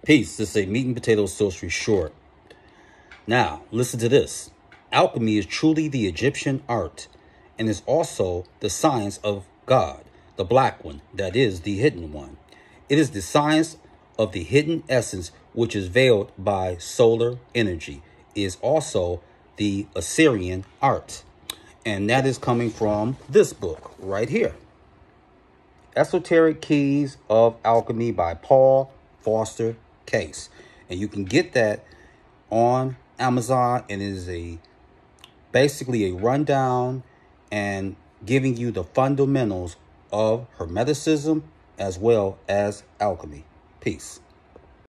Peace. This is a meat and potato sorcery short. Now, listen to this. Alchemy is truly the Egyptian art and is also the science of God, the black one, that is the hidden one. It is the science of the hidden essence which is veiled by solar energy. It is also the Assyrian art. And that is coming from this book right here. Esoteric Keys of Alchemy by Paul Foster Case. And you can get that on Amazon, and it is basically a rundown and giving you the fundamentals of Hermeticism as well as alchemy. Peace.